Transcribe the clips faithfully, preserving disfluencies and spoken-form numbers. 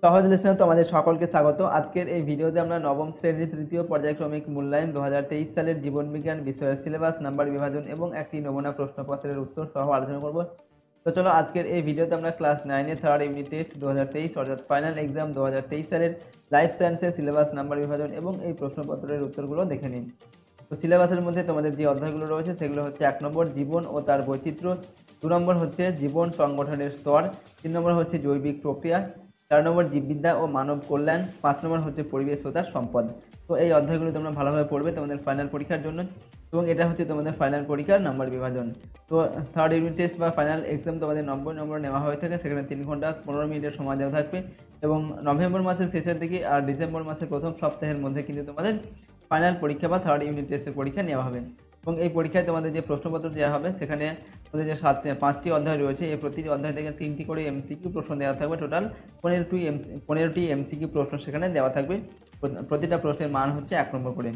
সহজ লেসনে তোমাদের সকলকে স্বাগত। আজকের এই ভিডিওতে আমরা নবম শ্রেণীর তৃতীয় পর্যায়ক্রমিক মূল্যায়ন দু হাজার তেইশ সালের জীবনবিজ্ঞান বিষয়ের সিলেবাস, নাম্বার বিভাজন এবং একটি নমুনা প্রশ্নপত্রের উত্তর সহ আলোচনা করব। তো চলো আজকের এই ভিডিওতে আমরা ক্লাস নাইনের থার্ড ইউনিট টেস্ট দু হাজার তেইশ অর্থাৎ ফাইনাল এক্সাম দু হাজার তেইশ সালের লাইফ সায়েন্সের সিলেবাস, নাম্বার বিভাজন এবং এই প্রশ্নপত্রের উত্তরগুলো দেখে নিন। তো সিলেবাসের মধ্যে তোমাদের যে অধ্যায়গুলো রয়েছে সেগুলো হচ্ছে এক নম্বর জীবন ও তার বৈচিত্র্য, দু নম্বর হচ্ছে জীবন সংগঠনের স্তর, তিন নম্বর হচ্ছে জৈবিক প্রক্রিয়া, চার নম্বর জীববিদ্যা ও মানব কল্যাণ, পাঁচ নম্বর হচ্ছে পরিবেশ ও তার সম্পদ। তো এই অধ্যায়গুলো তোমরা ভালোভাবে পড়বে তোমাদের ফাইনাল পরীক্ষার জন্য, এবং এটা হচ্ছে তোমাদের ফাইনাল পরীক্ষার নাম্বার বিভাজন। তো থার্ড ইউনিট টেস্ট বা ফাইনাল এক্সাম তোমাদের নব্বই নম্বর নেওয়া হয়ে থাকে, সেখানে তিন ঘন্টা পনেরো মিনিটের সময় দেওয়া থাকবে, এবং নভেম্বর মাসের শেষের দিকে আর ডিসেম্বর মাসের প্রথম সপ্তাহের মধ্যে কিন্তু তোমাদের ফাইনাল পরীক্ষা বা থার্ড ইউনিট টেস্টের পরীক্ষা নেওয়া হবে। এবং এই পরীক্ষায় তোমাদের যে প্রশ্নপত্র দেওয়া হবে সেখানে তোমাদের যে সাত পাঁচটি অধ্যায় রয়েছে, এই প্রতিটি অধ্যায় থেকে তিনটি করে এমসিকিউ প্রশ্ন দেওয়া থাকবে। টোটাল পনেরোটি এম পনেরোটি এমসিকিউ প্রশ্ন সেখানে দেওয়া থাকবে। প্রতিটা প্রশ্নের মান হচ্ছে এক নম্বর করে।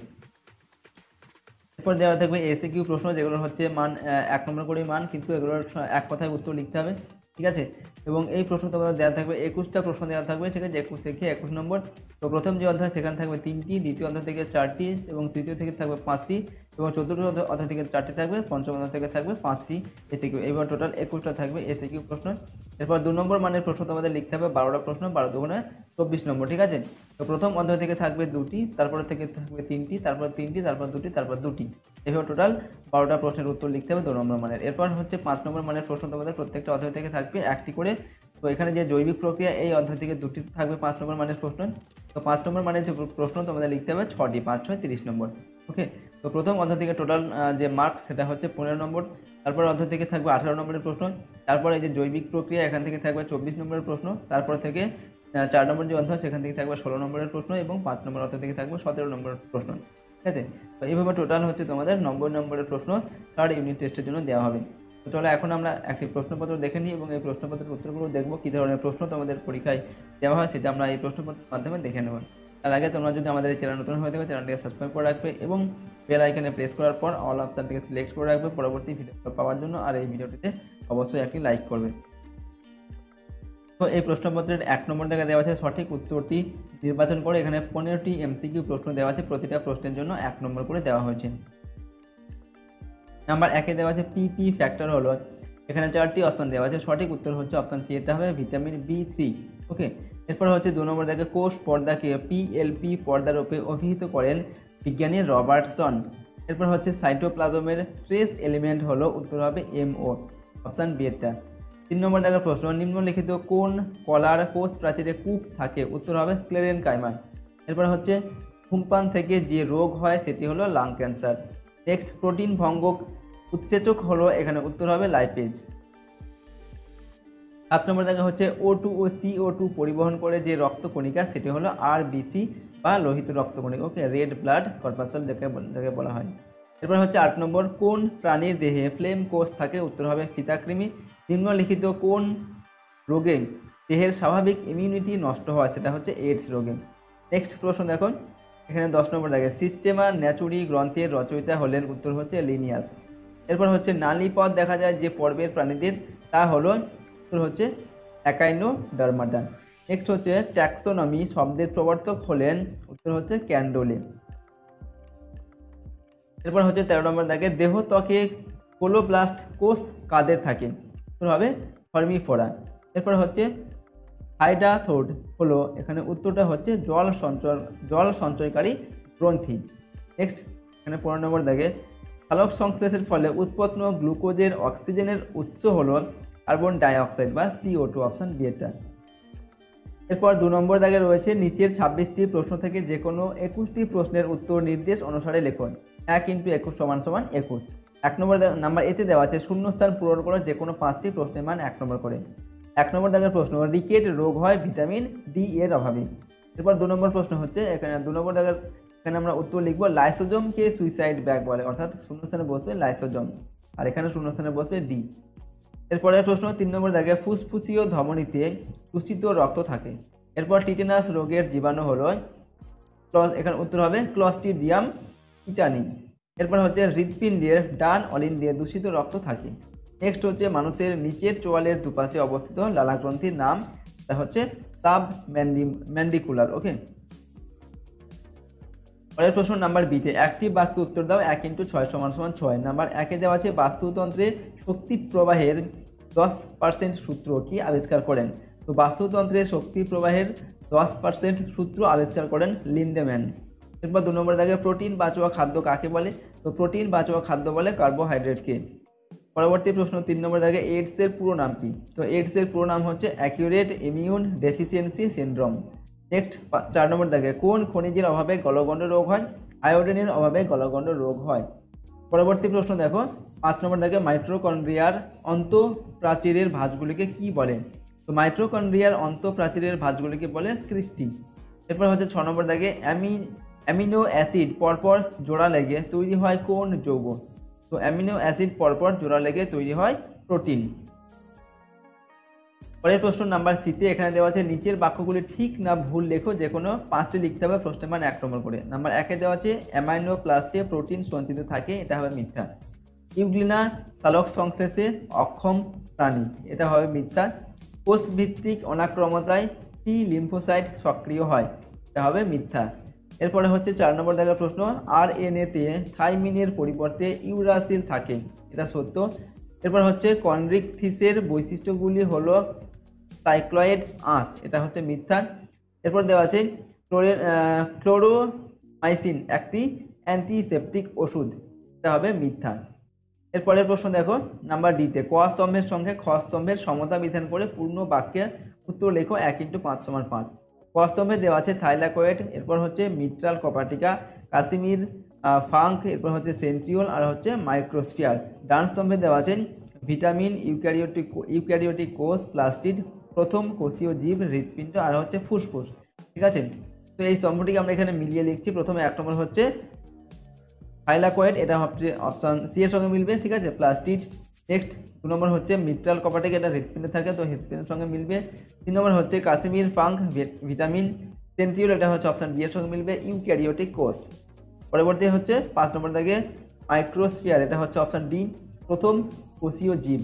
এরপর দেওয়া থাকবে এসিকিউ প্রশ্ন, যেগুলো হচ্ছে মান এক নম্বর করে মান, কিন্তু এগুলোর এক কথায় উত্তর লিখতে হবে, ঠিক আছে। এবং এই প্রশ্ন তোমাদের দেওয়া থাকবে একুশটা প্রশ্ন দেওয়া থাকবে, ঠিক আছে, একুশ থেকে একুশ নম্বর। তো প্রথম যে অধ্যায় সেখানে থাকবে তিনটি, দ্বিতীয় অধ্যায় থেকে চারটি, এবং তৃতীয় থেকে থাকবে পাঁচটি, এবং চতুর্থ অধ্যায় থেকে চারটি থাকবে, পঞ্চম অধ্যায় থেকে থাকবে পাঁচটি এসিকিউ। এবার টোটাল একুশটা থাকবে এসিকিউ প্রশ্ন। এরপর দু নম্বর মানের প্রশ্ন তোমাদের লিখতে হবে বারোটা প্রশ্ন, বারো দুগুণে চব্বিশ নম্বর, ঠিক আছে। তো প্রথম অধ্যায় থেকে থাকবে দুটি, তারপরে থেকে থাকবে তিনটি, তারপর তিনটি, তারপর দুটি, তারপর দুটি, এভাবে টোটাল বারোটা প্রশ্নের উত্তর লিখতে হবে দু নম্বর মানের। এরপর হচ্ছে পাঁচ নম্বর মানের প্রশ্ন তোমাদের প্রত্যেকটা অধ্যায় থেকে থাকবে একটি করে। তো এখানে যে জৈবিক প্রক্রিয়া, এই অধ্যায় থেকে দুটি থাকবে পাঁচ নম্বর মানের প্রশ্ন। তো পাঁচ নম্বর মানের যে প্রশ্ন তোমাদের লিখতে হবে ছটি, পাঁচ ছয় তিরিশ নম্বর, ওকে। তো প্রথম অধ্যায় থেকে টোটাল যে মার্ক সেটা হচ্ছে পনেরো নম্বর। তারপর অধ্যায় থেকে থাকবে আঠারো নম্বরের প্রশ্ন। তারপর এই যে জৈবিক প্রক্রিয়া, এখান থেকে থাকবে চব্বিশ নম্বরের প্রশ্ন। তারপর থেকে চার নম্বর যে অধ্যায় সেখান থেকে থাকবে ষোলো নম্বরের প্রশ্ন, এবং পাঁচ নম্বর অধ্যায় থেকে থাকবে সতেরো নম্বরের প্রশ্ন, ঠিক আছে। তো এইভাবে টোটাল হচ্ছে তোমাদের নব্বই নম্বরের প্রশ্ন থার্ড ইউনিট টেস্টের জন্য দেওয়া হবে। তো চলো এখন আমরা একটি প্রশ্নপত্র দেখে নিই, এবং এই প্রশ্নপত্রের উত্তরগুলো দেখবো কী ধরনের প্রশ্ন তোমাদের পরীক্ষায় দেওয়া হয়, সেটা আমরা এই প্রশ্নপত্রের মাধ্যমে দেখে নেব। তার আগে তোমরা যদি আমাদের এই চ্যানেল নতুন হয়ে থাকবে, চ্যানেলটিকে সাবস্ক্রাইব করে রাখবে, এবং বেল আইকনে প্রেস করার পর অল অপশনটিকে সিলেক্ট করে রাখবে পরবর্তী ভিডিও পাওয়ার জন্য। আর এই ভিডিওটিতে অবশ্যই একটি লাইক করবে। তো এই প্রশ্নপত্রের এক নম্বর থেকে দেওয়া আছে সঠিক উত্তরটি নির্বাচন করে। এখানে পনেরোটি এমসিকিউ প্রশ্ন দেওয়া আছে, প্রতিটা প্রশ্নের জন্য এক নম্বর করে দেওয়া হয়েছে। নাম্বার একে দেওয়া আছে পিপি ফ্যাক্টর হলো, এখানে চারটি অপশন দেওয়া আছে, সঠিক উত্তর হচ্ছে অপশন সি, এটা হবে ভিটামিন বি থ্রি, ওকে। এরপর হচ্ছে দু নম্বর দেখে কোষ পর্দাকে পিএলপি পর্দারূপে অভিহিত করেন বিজ্ঞানী রবার্টসন। এরপর হচ্ছে সাইটোপ্লাজমের ট্রেস এলিমেন্ট হলো, উত্তর হবে এমও, অপশান বি এরটা। তিন নম্বর দেখার প্রশ্ন, নিম্নলিখিত কোন কলার কোষ প্রাচীরে কূপ থাকে, উত্তর হবে স্ক্লেরেনকাইমা। এরপর হচ্ছে ধূমপান থেকে যে রোগ হয় সেটি হলো লাং ক্যান্সার। নেক্সট, প্রোটিন ভঙ্গক উৎসেচক হলো, এখানে উত্তর হবে লাইপেজ। সাত নম্বর দেখা হচ্ছে ও টু ও সিও টু পরিবহন করে যে রক্তকণিকা সেটি হলো আরবিসি বা লোহিত রক্তকণিকা, ওকে, রেড ব্লাড কর্পাসেল যাকে যাকে বলা হয়। এরপর হচ্ছে আট নম্বর, কোন প্রাণীর দেহে ফ্লেম কোষ থাকে, উত্তর হবে ফিতাকৃমি। নিম্নলিখিত কোন রোগে দেহের স্বাভাবিক ইমিউনিটি নষ্ট হয়, সেটা হচ্ছে এইডস রোগে। নেক্সট প্রশ্ন দেখুন, এখানে দশ নম্বর দেখে সিস্টেমা ন্যাচুরি গ্রন্থের রচয়িতা হলেন, উত্তর হচ্ছে লিনিয়াস। এরপর হচ্ছে নালীপথ দেখা যায় যে পর্বের প্রাণীদের, তা হলো, উত্তর হচ্ছে একাইনোডার্মাটা। নেক্সট হচ্ছে ট্যাক্সোনমি শব্দের প্রবর্তক হলেন, উত্তর হচ্ছে ক্যান্ডোলে। এরপর হচ্ছে তেরো নম্বর দেখে দেহ ত্বকে কোলোপ্লাস্ট কোষ কাদের থাকে, উত্তর হবে ফর্মিফোরা। এরপর হচ্ছে হাইডাথোড হলো, এখানে উত্তরটা হচ্ছে জল সঞ্চয় জল সঞ্চয়কারী গ্রন্থি। নেক্সট, এখানে পনেরো নম্বর দেখে সালোক সংশ্লেষের ফলে উৎপন্ন গ্লুকোজের অক্সিজেনের উৎস হলো কার্বন ডাইঅক্সাইড বা সিও টু, অপশান বি এটা। এরপর দু নম্বর দাগে রয়েছে নিচের ছাব্বিশটি প্রশ্ন থেকে যে কোনো একুশটি প্রশ্নের উত্তর নির্দেশ অনুসারে লেখুন। এক ইন্টু একুশ সমান সমান একুশ। এক নম্বর নাম্বার এতে দেওয়া আছে শূন্যস্থান পূরণ করে যে কোনো পাঁচটি প্রশ্নের মান এক নম্বর করে। এক নম্বর দাগের প্রশ্ন, রিকেট রোগ হয় ভিটামিন ডি এর অভাবে। এরপর দু নম্বর প্রশ্ন হচ্ছে, এখানে দু নম্বর দাগের এখানে আমরা উত্তর লিখব লাইসোজোমকে সুইসাইড ব্যাগ বলে, অর্থাৎ শূন্যস্থানে বসবে লাইসোজোম, আর এখানে শূন্যস্থানে বসবে ডি। এরপরের প্রশ্ন তিন নম্বর দাগে ফুসফুসীয় ধমনীতে দূষিত রক্ত থাকে। এরপর টিটেনাস রোগের জীবাণু হলো, এখানে উত্তর হবে ক্লস্ট্রিডিয়াম টিটানি। এরপর হচ্ছে হৃৎপিণ্ডের ডান অলিন্দে দূষিত রক্ত থাকে। নেক্সট হচ্ছে মানুষের নিচের চোয়ালের দুপাশে অবস্থিত লালাগ্রন্থির নাম এটা হচ্ছে সাব ম্যান্ডি ম্যান্ডিকুলার। ওকে, পরের প্রশ্ন নাম্বার বিতে একটি বাক্যে উত্তর দাও। এক ইন্টু ছয় সমান সমান ছয়। নাম্বার একে দেওয়া আছে বাস্তুতন্ত্রে শক্তি প্রবাহের দশ পার্সেন্ট সূত্র কি আবিষ্কার করেন? তো বাস্তুতন্ত্রে শক্তি প্রবাহের দশ পার্সেন্ট সূত্র আবিষ্কার করেন লিন্ডেম্যান। এরপর দু নম্বর দাগে প্রোটিন বাচক খাদ্য কাকে বলে? তো প্রোটিন বাচক খাদ্য বলে কার্বোহাইড্রেটকে। পরবর্তী প্রশ্ন তিন নম্বর দাগে এইডসের পুরো নাম কি? তো এইডসের পুরো নাম হচ্ছে accurate immune deficiency syndrome. Next চার নম্বর দাগে কোন খনিজের অভাবে গলগণ্ড রোগ হয়? আয়োডিনের অভাবে গলগণ্ড রোগ হয়। পরবর্তী প্রশ্ন দেখো পাঁচ নম্বর দাগে মাইটোকন্ড্রিয়ার অন্তঃপ্রাচীরের ভাঁজগুলিকে কি বলে? তো মাইটোকন্ড্রিয়ার অন্তঃপ্রাচীরের ভাঁজগুলিকে বলে ক্রিস্টি। এরপর হচ্ছে ছ নম্বর দাগে অ্যামি অ্যামিনো অ্যাসিড পরপর জোড়া লেগে তৈরি হয় কোন যৌগ? তো অ্যামিনো অ্যাসিড পরপর জোড়া লেগে তৈরি হয় প্রোটিন। পরের প্রশ্ন নাম্বার সিতে এখানে দেওয়া আছে নিচের বাক্যগুলি ঠিক না ভুল লেখো, যে কোনো পাঁচটি লিখতে হবে, প্রশ্নের মান এক নম্বর করে। নাম্বার একে দেওয়া আছে অ্যামাইনো প্লাস্টে প্রোটিন সঞ্চিত থাকে, এটা হবে মিথ্যা। ইউগ্লিনা সালোক সংশ্লেষে অক্ষম প্রাণী, এটা হবে মিথ্যা। কোষভিত্তিক অনাক্রমতায় টি লিম্ফোসাইট সক্রিয় হয়, এটা হবে মিথ্যা। এরপরে হচ্ছে চার নম্বর দেখার প্রশ্ন আর এন এতে থাইমিনের পরিবর্তে ইউরাসিল থাকে, এটা সত্য। এরপর হচ্ছে কন্ড্রিকথিসের বৈশিষ্ট্যগুলি হলো সাইক্লয়েড আঁশ, এটা হচ্ছে মিথ্যা। এরপর দেওয়া আছে ক্লোরোমাইসিন একটি অ্যান্টিসেপটিক ওষুধ, এটা হবে মিথ্যা। এরপরের প্রশ্ন দেখো নাম্বার ডিতে ক স্তম্ভের সঙ্গে খ স্তম্ভের সমতা বিধান করে পূর্ণ বাক্যে উত্তর লেখো। এক ইন্টু পাঁচ সমান পাঁচ। ক স্তম্ভে দেওয়া আছে থাইলাকয়েড, এরপর হচ্ছে মিট্রাল কপাটিকা, কাশ্মীর ফাঙ্ক, এরপর হচ্ছে সেন্ট্রিওল আর হচ্ছে মাইক্রোস্ফিয়ার। ডান স্তম্ভে দেওয়া আছে ভিটামিন, ইউক্যারিওটিক ইউক্যারিওটিক কোষ, প্লাস্টিড, প্রথম কোষীয় জীব, হৃৎপিণ্ড আর হচ্ছে ফুসফুস। ঠিক আছে, তো এই স্তম্ভটিকে আমরা এখানে মিলিয়ে লিখছি। প্রথমে এক নম্বর হচ্ছে থাইলাকয়েড, এটা হচ্ছে অপশান সি এর সঙ্গে মিলবে। ঠিক আছে, প্লাস্টিড। নেক্সট দু নম্বর হচ্ছে মিট্রাল কপাটিক, এটা হৃৎপিণ্ডে থাকে, তো হৃৎপিণ্ডের সঙ্গে মিলবে। তিন নম্বর হচ্ছে কাশ্মীর ফাঙ্ক ভিটামিন, সেন্ট্রিওল, এটা হচ্ছে অপশান ডি এর সঙ্গে মিলবে, ইউক্যারিওটিক কোষ। পরবর্তী হচ্ছে পাঁচ নম্বর দাগে মাইক্রোস্ফিয়ার, এটা হচ্ছে অপশান ডি, প্রথম কোষীয় জীব।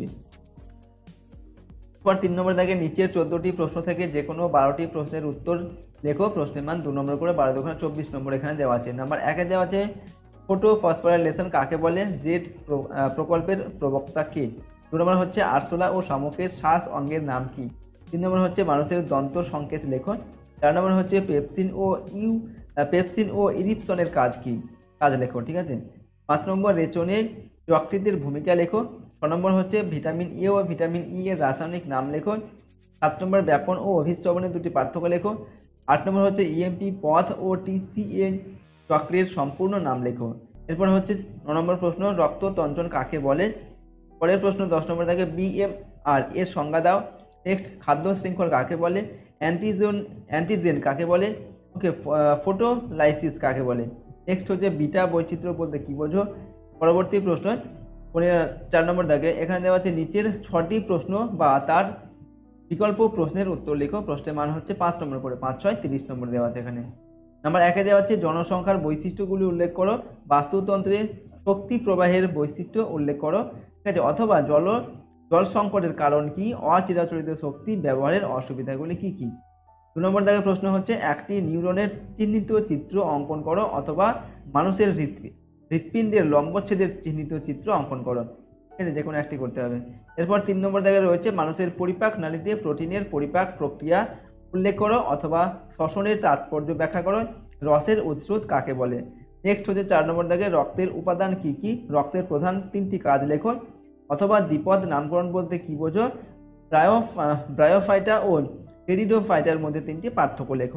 পর তিন নম্বর দাগে নিচের চোদ্দটি প্রশ্ন থেকে যে কোনো বারোটি প্রশ্নের উত্তর লেখো, প্রশ্নের মান দু নম্বর করে, বারো দুখানে চব্বিশ নম্বর এখানে দেওয়া আছে। নাম্বার একে দেওয়া আছে ফোটো ফসফোরাইলেশন কাকে বলে? জেড প্রকল্পের প্রবক্তা কে? দু নম্বর হচ্ছে আরশোলা ও শামুকের শ্বাস অঙ্গের নাম কি? তিন নম্বর হচ্ছে মানুষের দন্ত সংকেত লেখো। চার নম্বর হচ্ছে পেপসিন ও ইউ পেপসিন ও ইরিপসনের কাজ কি? কাজ লেখো। ঠিক আছে, পাঁচ নম্বর রেচনের যকৃতের ভূমিকা লেখো। ছ নম্বর হচ্ছে vitamin A O vitamin E এর রাসায়নিক নাম লেখো। সাত নম্বর ব্যাপন ও অভিশ্রবণের দুটি পার্থক্য লেখো। আট নম্বর হচ্ছে ইএমপি পথ ও টিসিএ চক্রের সম্পূর্ণ নাম লেখো। এরপর হচ্ছে ন নম্বর প্রশ্ন রক্ততঞ্চন কাকে বলে? পরের প্রশ্ন দশ নম্বর থাকে বিএমআর এর সংজ্ঞা দাও। নেক্সট খাদ্য শৃঙ্খল কাকে বলে? অ্যান্টিজেন অ্যান্টিজেন কাকে বলে? ওকে, ফটোলাইসিস কাকে বলে? নেক্সট হচ্ছে বিটা বৈচিত্র্য বলতে কী বোঝো? পরবর্তী প্রশ্ন চার নম্বর দাগে এখানে দেওয়া আছে নিচের ছটি প্রশ্ন বা তার বিকল্প প্রশ্নের উত্তর লেখো, প্রশ্নের মান হচ্ছে পাঁচ নম্বর করে, পাঁচ ছয় তিরিশ নম্বর দেওয়া আছে এখানে। নাম্বার একে দেওয়া হচ্ছে জনসংখ্যার বৈশিষ্ট্যগুলি উল্লেখ করো, বাস্তুতন্ত্রে শক্তি প্রবাহের বৈশিষ্ট্য উল্লেখ করো। ঠিক আছে, অথবা জল জল সংকটের কারণ কি? অচিরাচরিত শক্তি ব্যবহারের অসুবিধাগুলি কি কি? দু নম্বর দাগে প্রশ্ন হচ্ছে একটি নিউরনের চিহ্নিত চিত্র অঙ্কন করো, অথবা মানুষের হৃৎ হৃৎপিণ্ডের লম্বচ্ছেদের চিহ্নিত চিত্র অঙ্কন করো। ঠিক আছে, যে কোনো একটি করতে হবে। এরপর তিন নম্বর দাগে রয়েছে মানুষের পরিপাক নালীতে প্রোটিনের পরিপাক প্রক্রিয়া উল্লেখ করো, অথবা শ্বসনের তাৎপর্য ব্যাখ্যা করো। রসের উৎস কাকে বলে? নেক্সট হচ্ছে চার নম্বর দাগে রক্তের উপাদান কি কি? রক্তের প্রধান তিনটি কাজ লেখো, অথবা দ্বিপদ নামকরণ বলতে কি বোঝো? ব্রায়ো ব্রায়োফাইটা ও টেরিডোফাইটার মধ্যে তিনটি পার্থক্য লেখো।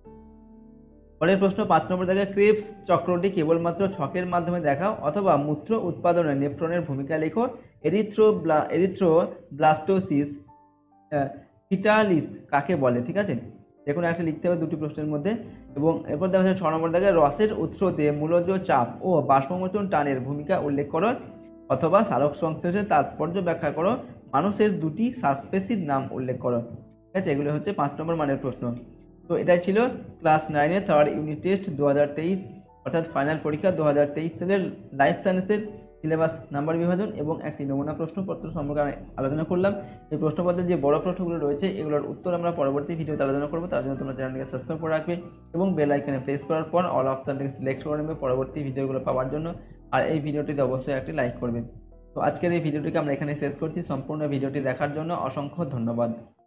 পরের প্রশ্ন পাঁচ নম্বর দাগে ক্রেবস চক্রটি কেবলমাত্র ছকের মাধ্যমে দেখাও, অথবা মূত্র উৎপাদনে নেফ্রনের ভূমিকা লেখো। এরিথ্রো এরিথ্রোব্লাস্টোসিস ফিটালিস কাকে বলে? ঠিক আছে, যে কোনো একটা লিখতে হবে দুটি প্রশ্নের মধ্যে। এবং এরপর দেখা যাচ্ছে ছ নম্বর দাগে রসের উৎসতে মূলজ চাপ ও বাষ্পমোচন টানের ভূমিকা উল্লেখ করো, অথবা সালোক সংশ্লেষের তাৎপর্য ব্যাখ্যা করো। মানুষের দুটি সাসপেসির নাম উল্লেখ করো। ঠিক আছে, এগুলো হচ্ছে পাঁচ নম্বর মানের প্রশ্ন। তো এটাই ছিল ক্লাস নাইনের থার্ড ইউনিট টেস্ট দু হাজার তেইশ, অর্থাৎ ফাইনাল পরীক্ষা দু হাজার তেইশ সালের লাইফ সায়েন্সের সিলেবাস, নাম্বার বিভাজন এবং একটি নমুনা প্রশ্নপত্র সম্পর্কে আমি আলোচনা করলাম। এই প্রশ্নপত্রের যে বড় প্রশ্নগুলো রয়েছে এগুলোর উত্তর আমরা পরবর্তী ভিডিওতে আলোচনা করবো। তার জন্য তোমরা চ্যানেলটিকে সাবস্ক্রাইব করে রাখবে এবং বেল আইকনে প্রেস করার পর অল অপশনটিকে সিলেক্ট করে নেবে পরবর্তী ভিডিওগুলো পাওয়ার জন্য। আর এই ভিডিওটিতে অবশ্যই একটি লাইক করবে। তো আজকের এই ভিডিওটিকে আমরা এখানে শেষ করছি। সম্পূর্ণ ভিডিওটি দেখার জন্য অসংখ্য ধন্যবাদ।